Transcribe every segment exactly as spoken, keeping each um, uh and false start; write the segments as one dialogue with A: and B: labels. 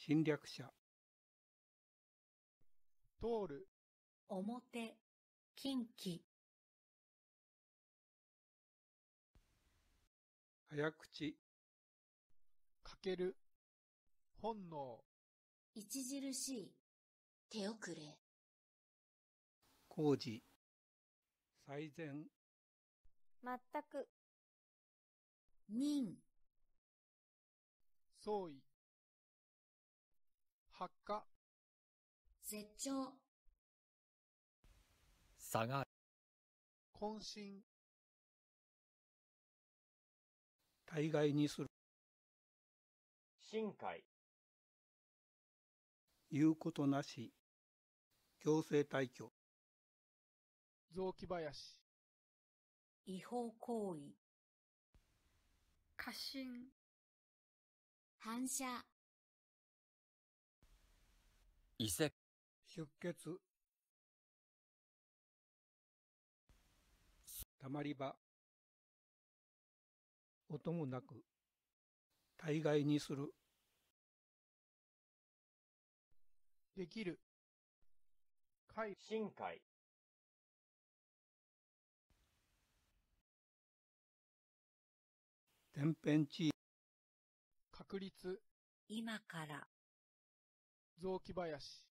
A: 侵略者。
B: 通る、
C: 表、近畿。
A: 早口。
B: かける、本能。
D: 著しい、手遅れ。
A: 工事。最善。
E: 全く。
D: 任、
B: 相違。発火、
D: 絶頂。
F: 下がる。
B: 渾身。
A: 大概にする。
G: 深海。
A: 言うことなし。強制退去。
B: 雑木林。
C: 違法行為。
H: 過信。
D: 反射。
F: 移籍。
A: 出血。たまり場。音もなく。大概にする。
B: できる。海、
G: 深海。
A: 天変地異。
B: 確率。
C: 今から。
B: 雑木林。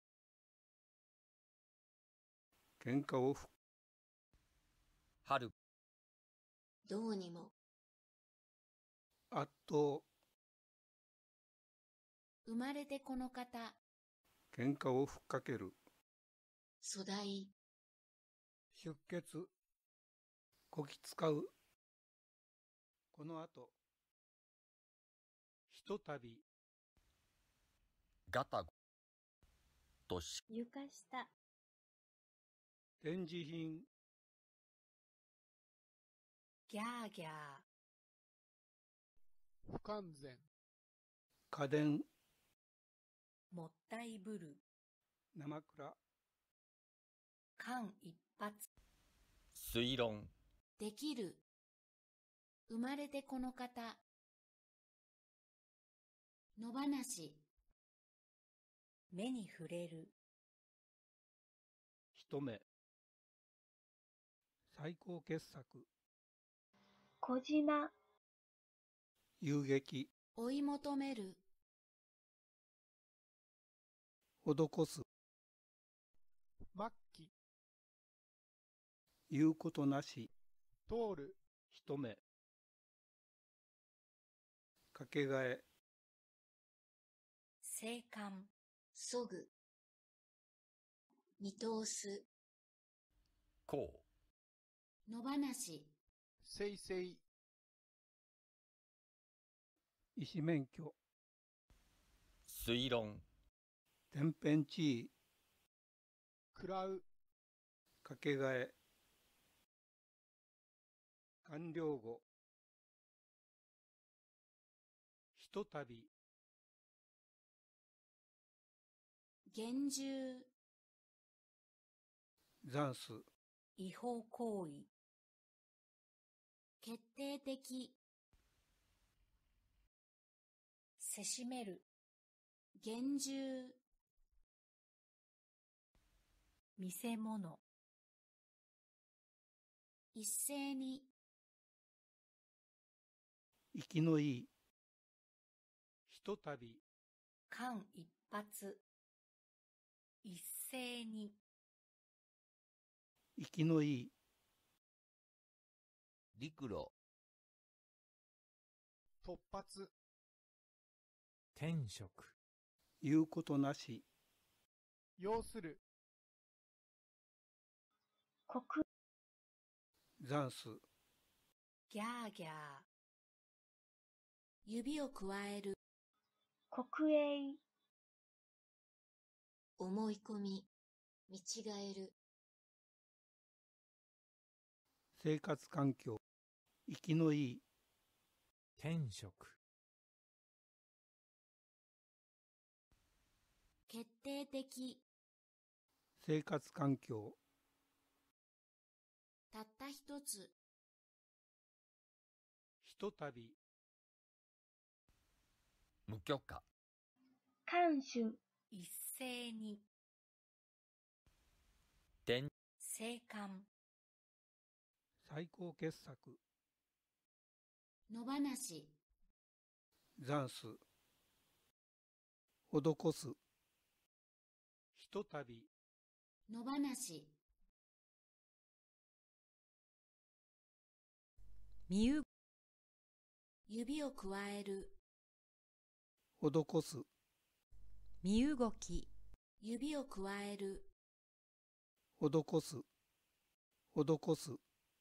A: 喧嘩をふ。
F: 春。
D: どうにも。
A: 圧倒。
D: 生まれてこの方。
A: 喧嘩をふっかける。
D: 粗大。
A: 出血。こき使う。この後。ひとたび。
F: ガタゴ。とし。
E: 床下。
A: 展示品。
C: ギャーギャー。
B: 不完全。
A: 家電。
C: もったいぶる。
A: 生倉。
C: 間一髪。
F: 推論。
D: できる。生まれてこの方。野放し。
C: 目に触れる。
A: 一目。最高傑作。
E: 小島。
A: 遊撃。
D: 追い求める。
A: 施す。
B: 末期。
A: 言うことなし。
B: 通る。
A: 一目。かけがえ。
C: 生還。
D: そぐ。見通す。
F: こう。
D: 野放し。
B: せいせい。
A: 医師免許。
F: 推論。
A: 天変地異。
B: 食らう。
A: かけがえ。完了後。ひとたび。
D: 厳重。
A: 残数。
C: 違法行為。
D: 決定的。
C: せしめる。
D: 厳重。
C: 見せ物。
D: 一斉に。
A: 生きのいい。ひとたび。
C: 間一髪。一斉に。
A: 生きのいい。
F: 陸路。
B: 突発。
I: 転職。
A: 言うことなし。
B: 要する。
E: 国。
A: 残数。
C: ギャーギャー。
D: 指を加える。
E: 国営。
D: 思い込み。見違える。
A: 生活環境。生きのいい。
I: 転職。
D: 決定的。
A: 生活環境。
D: たった一つ。
A: ひとたび。
F: 無許可。
E: 看守、
C: 一斉に、
F: 転
C: 生還、
A: 最高傑作、
D: 野放し、
A: 残す、施す、ひとたび、
D: 野放し、
C: 身動
D: 指をくわえる、
A: 施す、
C: 身動き、
D: 指をくわえる、
A: 施す、施す。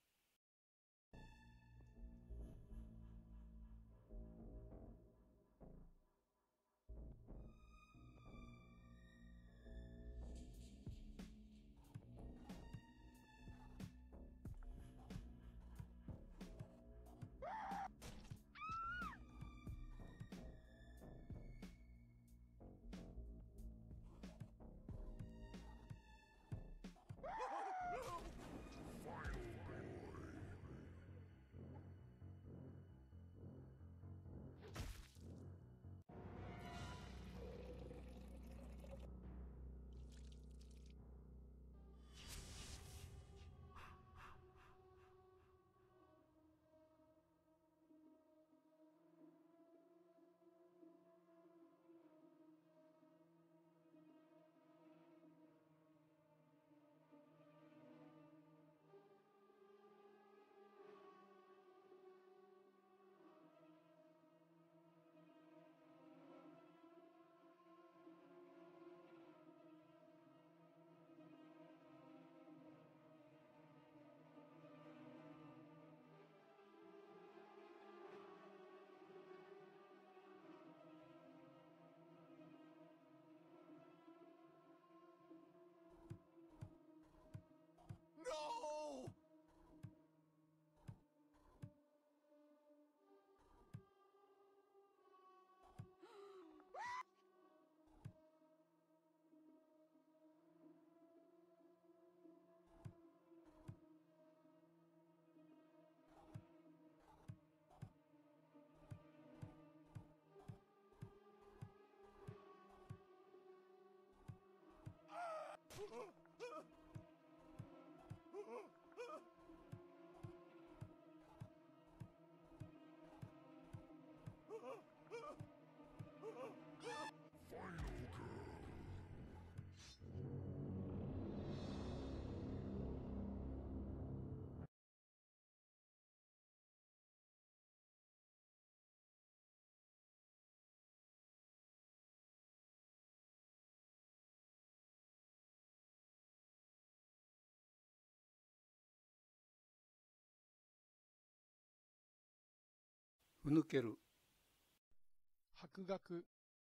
A: ふぬける、
B: 博学、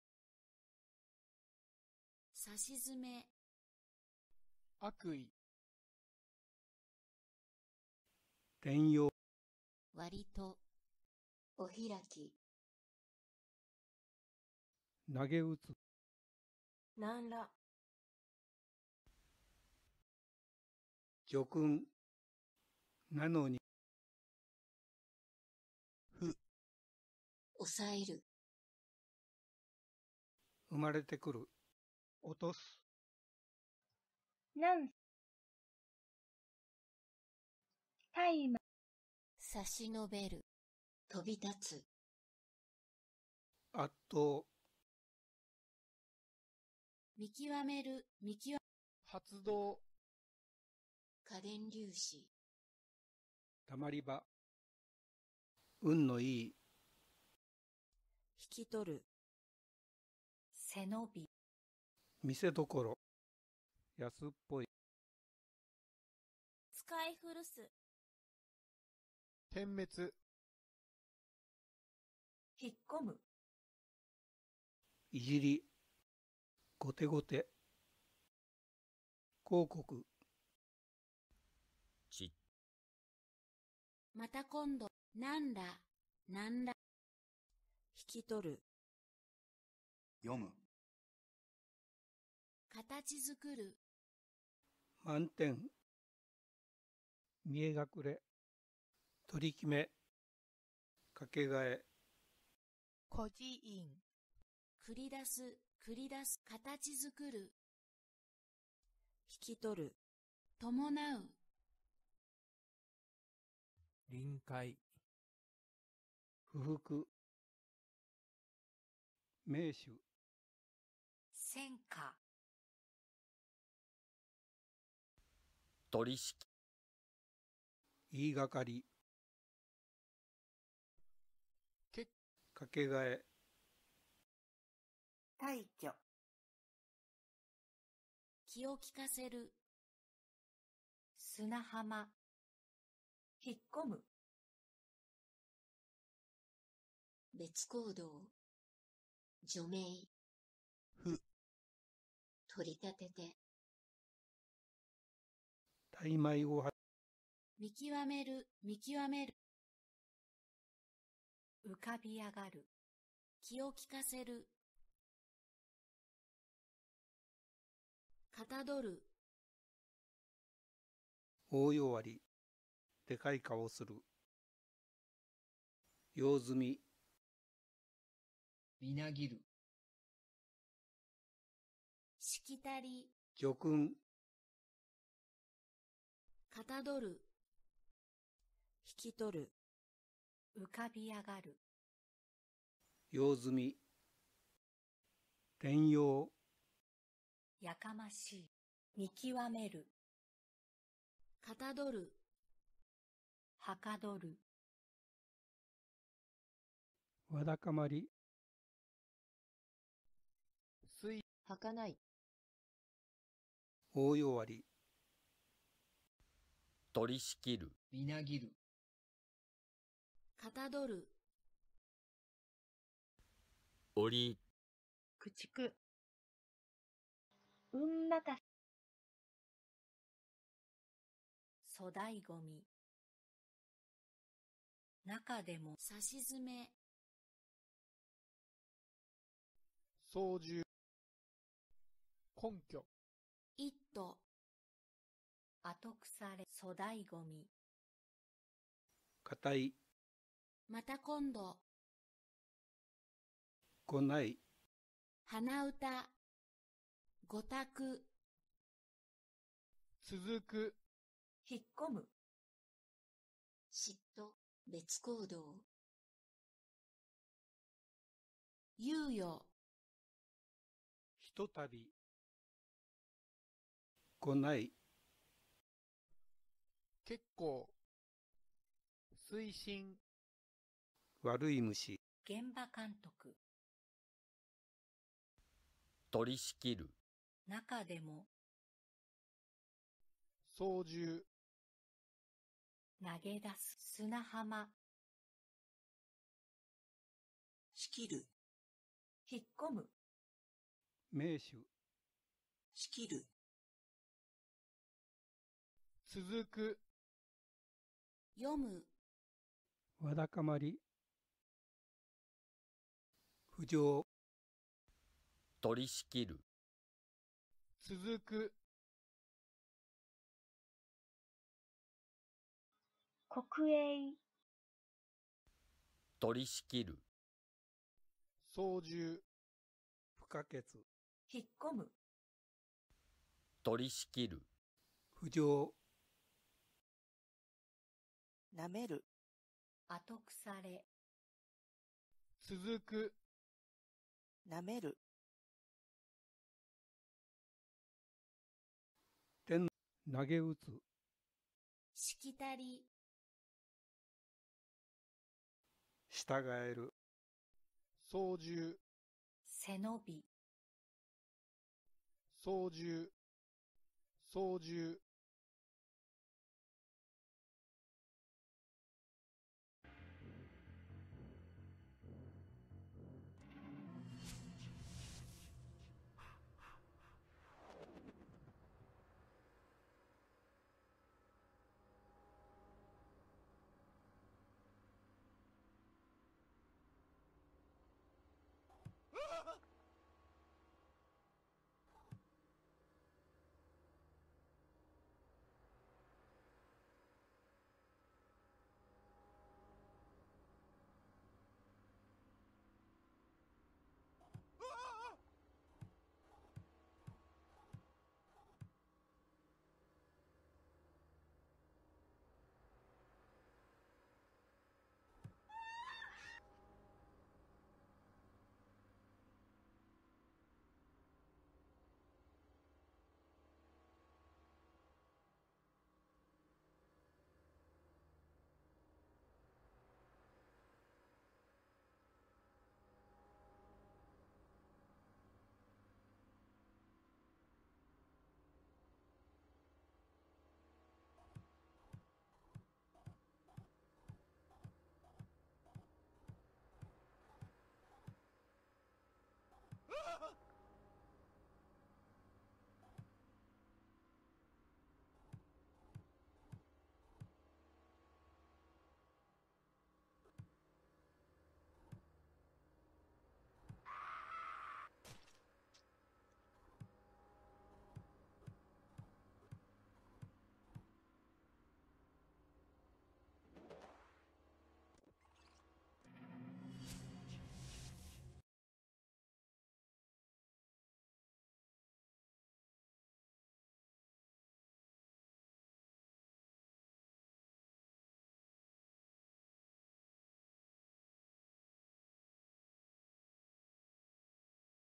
D: さしずめ、
B: 悪意、
A: 転用、
D: 割と、お開き、
A: 投げ打つ、
C: 何ら、
A: 叙勲、なのに、
D: 抑える、
A: 生まれてくる、落とす、
E: なん大麻、
D: 差し伸べる、飛び立つ、
A: 圧倒、
D: 見極める、見極め、
B: 発動、
D: 家電粒子、
A: たまり場、運のいい、
D: 引き取る、
C: 背伸び、
A: 見せどころ、安っぽい、
D: 使い古す、
B: 点滅、
C: 引っ込む、
A: いじり、ごてごて、広告、
F: ち
D: また今度、なんら、なんら、引き取る、
J: 読む、
D: 形作る、
A: 満点、見え隠れ、取り決め、かけがえ、
C: 孤児院、
D: 繰り出す、 繰り出す、形作る。
C: 引き取る。
D: 伴う。
I: 臨界、
A: 不服、名手、
C: 戦果。
F: 取引、
A: 言いがかり、
B: け
A: かけがえ、
C: 退去。
D: 気を利かせる。
C: 砂浜。引っ込む。
K: 別行動、除名、
J: ふ、
K: 取り立てて、
A: 大米をは
D: 見極める、見極める。
C: 浮かび上がる。
D: 気を利かせる。かたどる。
A: 大弱り、でかい顔する。用済み、
L: みなぎる。
D: しきたり。
A: 叙勲、
D: かたどる。
C: 引き取る。浮かび上がる。
A: 用済み、転用、
C: やかましい。見極める。
D: かたどる。
C: はかどる。
A: わだかまり、
B: 水、
K: はかない、
A: 大弱り、
F: 取り仕切る、
L: みなぎる。
D: かたどる。
F: 折、
E: 駆逐。運任せ。
C: 粗大ごみ。中でも
D: さしずめ。
B: 操縦。根拠。
D: 一途。
C: 後腐れ。粗大ごみ。
A: 固い、
D: また今度。
A: 来ない、
D: 鼻歌。ご託。
B: 続く。
C: 引っ込む。
K: 嫉妬、別行動、
D: 猶予。
A: ひとたび、来ない、
B: 結構。推進。
A: 悪い虫、
C: 現場監督。
F: 取り仕切る、
C: 中でも
B: 操縦。
C: 投げ出す。砂浜。
K: 仕切る、
C: 引っ込む。
A: 名手、
K: 仕切る、
B: 続く。
D: 読む。
A: わだかまり、浮上、
F: 取り仕切る、
B: 続く。
E: 国営。
F: 取り仕切る、
B: 操縦。
A: 不可欠、
C: 引っ込む。
F: 取り仕切る、
A: 浮上、
C: なめる。後腐れ。
B: 続く。
C: なめる。
A: 天、投げ打つ、
D: しきたり。
A: 従える、
B: 操縦。
C: 背伸び。
B: 操縦。操縦。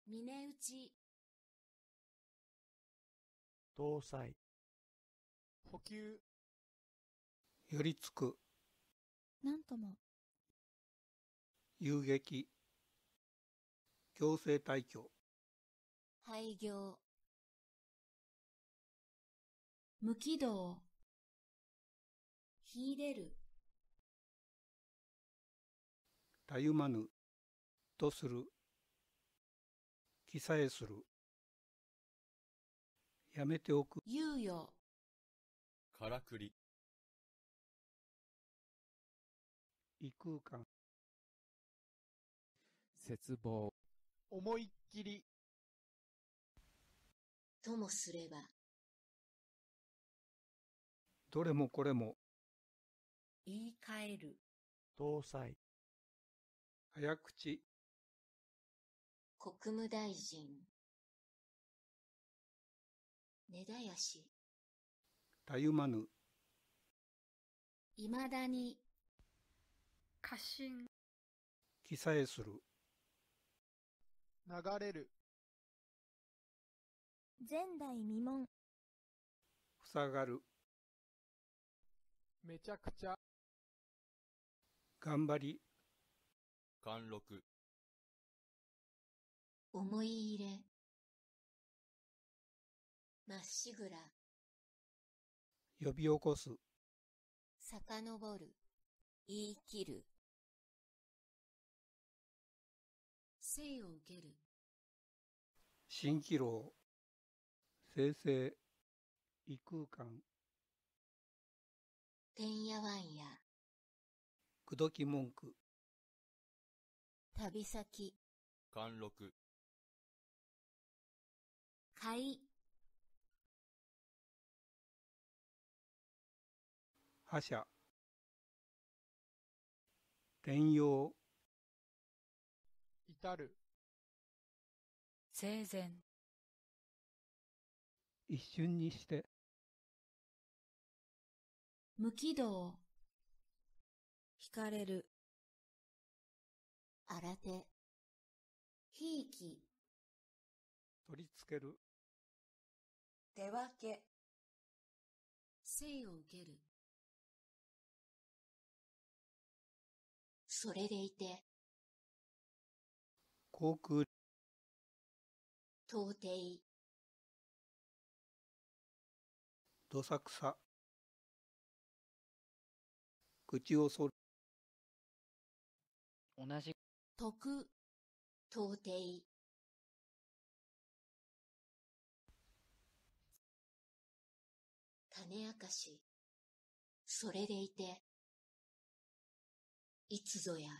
D: 峰打ち、
I: 搭載、
B: 補給、
A: 寄りつく、
C: なんとも、
A: 遊撃、強制退去、
D: 廃業、無軌道、秀でる、
A: たゆまぬ、とする、記載する、やめておく、
D: 猶予、
F: からくり、
A: 異空間、
I: 絶望、
B: 思いっきり、
K: ともすれば、
A: どれもこれも、
C: 言い換える、
I: 搭載、
A: 早口、
K: 国務大臣、根絶やし、
A: たゆまぬ、
D: いまだに、
H: 過信、
A: 記載する、
B: 流れる、
C: 前代未聞、
A: ふさがる、
B: めちゃくちゃ、
A: 頑張り、
F: 貫禄、
K: 思い入れ、まっしぐら、
A: 呼び起こす、
K: 遡る、言い切る、
D: 生を受ける、
A: 蜃気楼、生成、異空間、
K: てんやわんや、
A: くどき文句、
K: 旅先、
F: 貫禄、
D: 買い、
A: 覇者、転用、
B: 至る、
C: 生前、
A: 一瞬にして、
D: 無軌道、
C: 惹かれる、
K: 新手、
D: ひいき、
A: 取り付ける、
K: 手分け、
D: 生を受ける、
K: それでいて、
A: 航空、
K: 到底、
A: どさくさ、口をそる、
L: 同じ、
D: 徳、
K: 到底、種明かし、それでいて、いつぞや、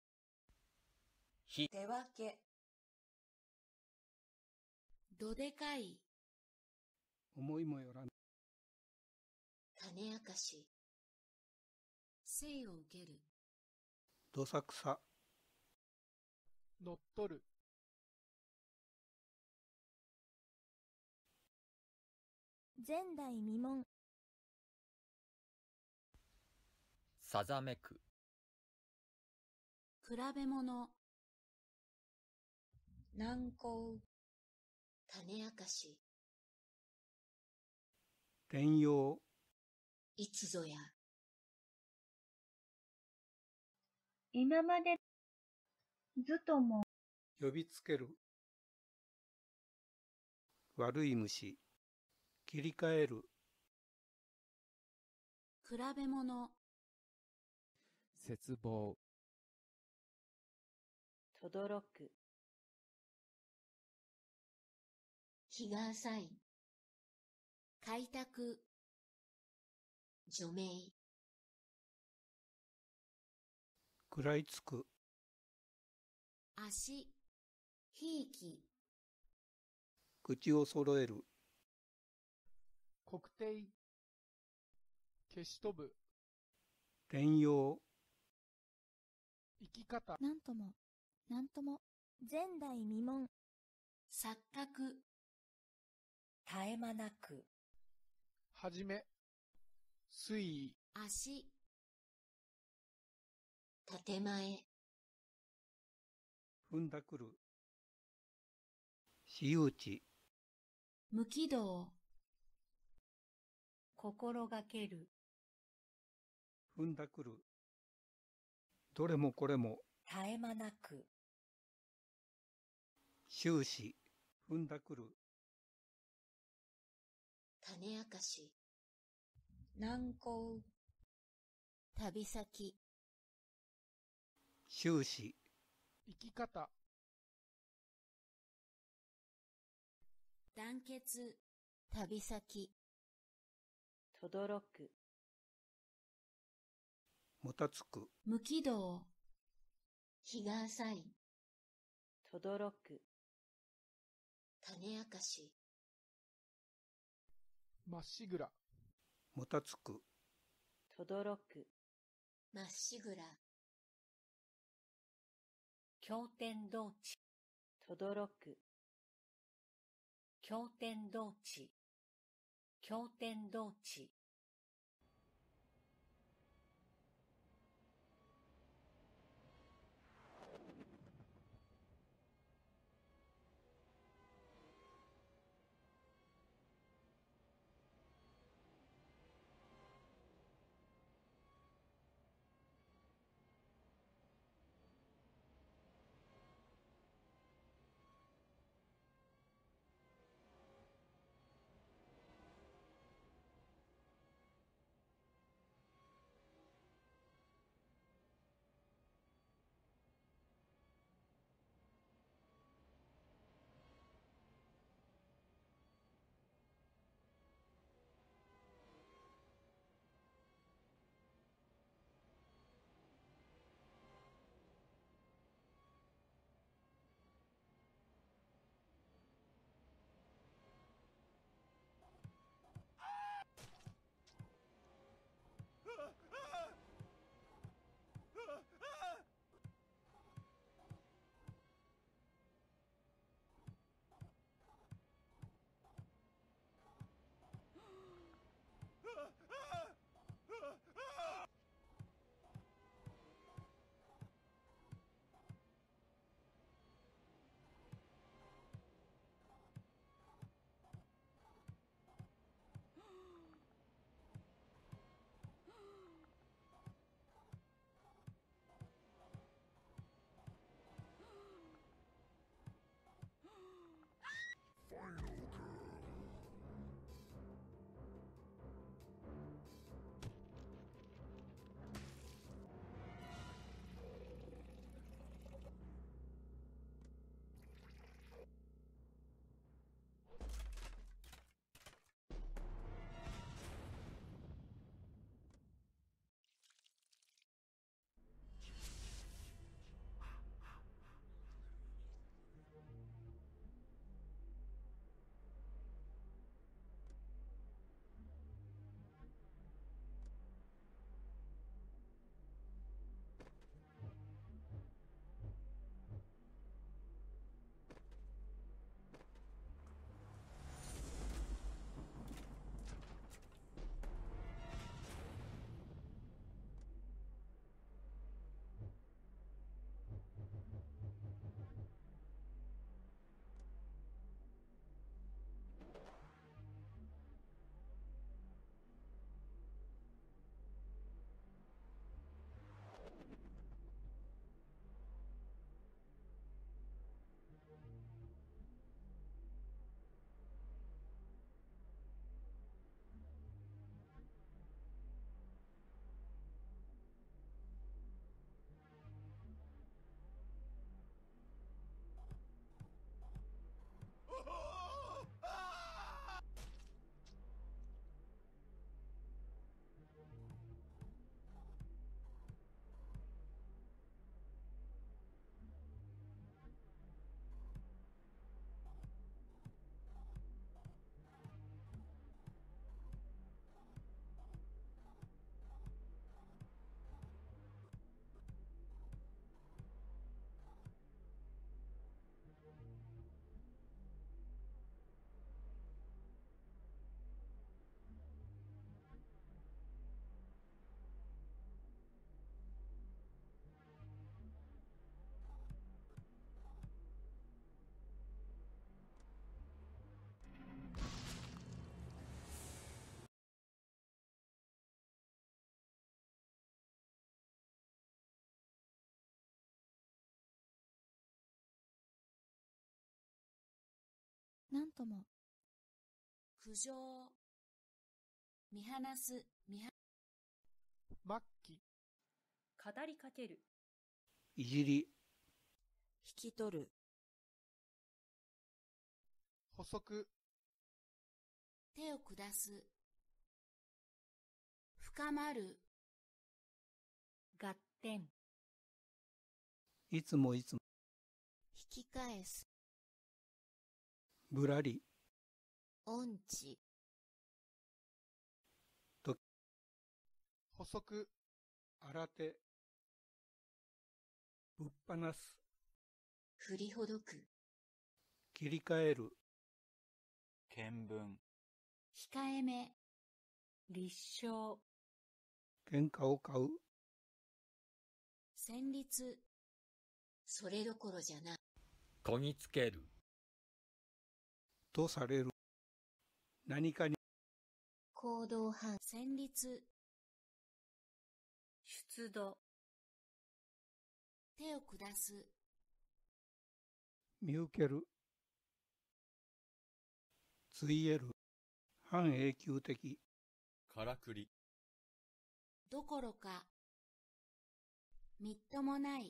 F: ひ、
K: 手分け、
D: どでかい、
A: 思いもよらぬ、
K: 種明かし、
D: 生を受ける、
A: どさくさ、
B: 乗っ取る、
C: 前代未聞、
F: さざめく、
D: 比べ物、
K: 難航、種明かし、
A: 転用、
K: いつぞや、
E: 今までずとも
A: 呼びつける、悪い虫、切り替える、
D: 比べ物、
I: 絶望、
C: とどろく、
K: 日が浅い、
D: 開拓、
K: 除名、
A: 食らいつく、
D: 足、ひいき、
A: 口を揃える、
B: 国定、消し飛ぶ、
A: 転用、
B: 生き方、
C: なんとも、なんとも、前代未聞、
D: 錯覚、
C: 絶え間なく、
B: はじめ、推移、
D: 足、
K: 建前、
A: 踏んだくる、 私有地、
D: 無軌道、
C: 心がける、
A: 踏んだくる。どれもこれも、
C: 絶え間なく、
A: 終始、踏んだくる。
K: 種明かし、
C: 難航、
K: 旅先、
A: 終始、
B: 生き方、
D: 団結、
K: 旅先、
C: とどろく、
A: もたつく。
D: 無軌道、
K: 日が浅い、
C: とどろく、
K: 種明かし、
B: まっしぐら、
A: もたつく。
C: とどろく、
K: まっしぐら、
C: 経典同地、とどろく、経典同地、経典同地。 なんとも。
D: 苦情。見放す、見放
B: 末期。
H: 語りかける。
A: いじり、
C: 引き取る。
B: 補足。
D: 手を下す。深まる。
C: 合点。
A: いつもいつも、
K: 引き返す。
A: ぶらり、
K: 音痴。
B: 補足。
A: 新手、ぶっ放す、
K: 振りほどく。
A: 切り替える、
F: 見聞。
D: 控えめ。
C: 立証。
A: 喧嘩を買う、
D: 戦慄。
K: それどころじゃない。
F: こぎつける。
A: とされる。何かに、
K: 行動範囲。
D: 戦慄。
C: 出土。
D: 手を下す。
A: 見受ける、ついえる、半永久的、
F: からくり。
D: どころか。みっともない。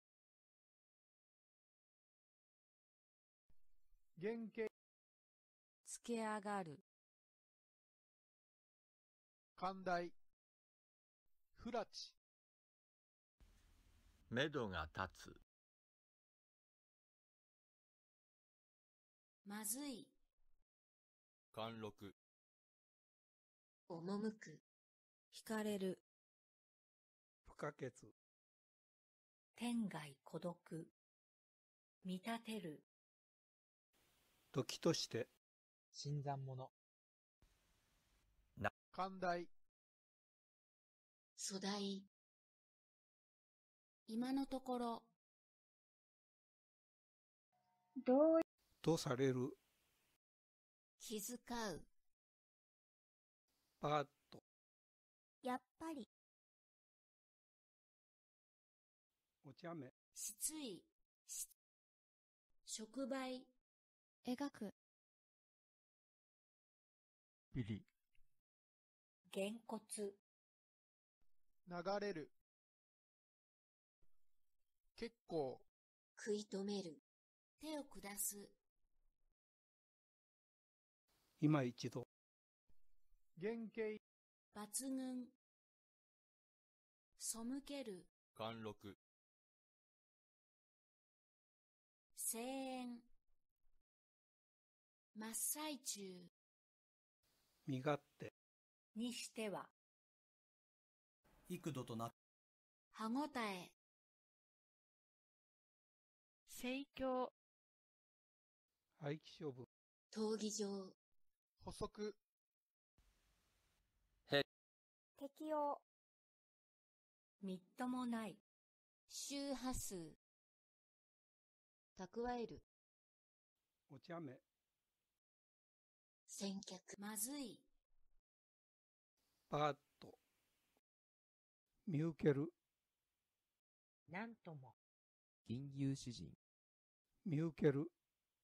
B: 原型。
C: つけ上がる。
B: 寛大。不埒。
F: めどが立つ。
D: まずい。
F: 貫禄。
K: 赴く。
C: 惹かれる。
A: 不可欠、
C: 天涯孤独。見立てる。
A: 時として、
I: 新参者。
B: 寛大。
K: 粗大。
D: 今のところ。
E: 同意。
A: とされる、
K: 気遣う。
A: パーッと、
K: やっぱり。
A: お茶目、
D: 失意。し触媒。
C: 描く。
I: ビリ。
C: げんこつ。
B: 流れる。結構。
K: 食い止める。
D: 手を下す。
A: 今一度、
B: 原型。
D: 抜群。背ける。
F: 貫禄。
D: 声援。真っ最中。
A: 身勝手、
C: にしては。
J: 幾度となく、
D: 歯ごたえ。
H: 盛況。
A: 廃棄処分、
K: 闘技場。
B: 補足。
E: 適用。
C: みっともない。
K: 周波数。蓄える。
A: お茶目、
K: 先客。
D: まずい。
A: パーッと、見受ける、
C: なんとも。
I: 金融詩人。
A: 見受ける、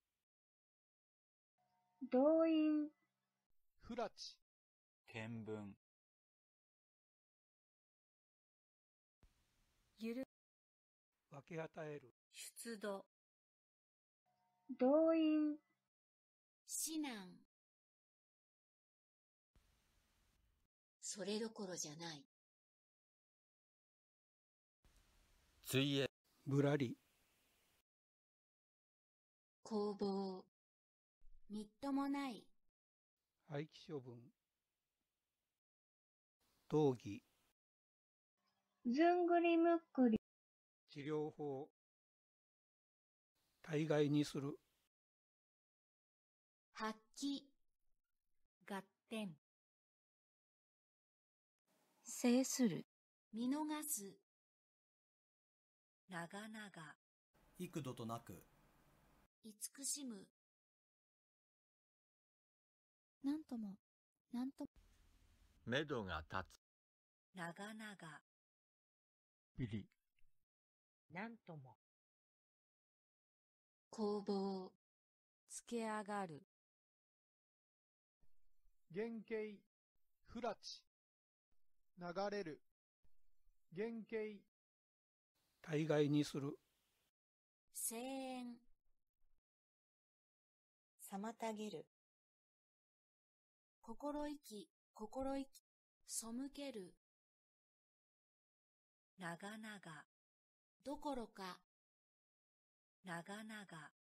E: 動員。
B: 不埒。
F: 見聞。
C: ゆる。
A: 分け与える、
C: 出土。
E: 動員。
D: 指南。
K: それどころじゃない。
F: ついえ。
A: ぶらり、
K: 攻防。
D: みっともない。
A: 廃棄処分、討議、
E: ずんぐりむっくり。
A: 治療法、大概にする、
D: 発揮。
C: 合点。制する。
D: 見逃す。
C: 長々。
J: 幾度となく、
D: 慈しむ。
C: なんとも。なんとも。
F: めどが立つ。
C: 長々。
I: ビリ。
C: なんとも。
K: 攻防。
C: つけ上がる、
B: 原型、ふらち、流れる、原型、
A: 大概にする、
D: 声援、
K: 妨げる、
D: 心意気、心意気、背ける、
C: 長々、
D: どころか、
C: 長々、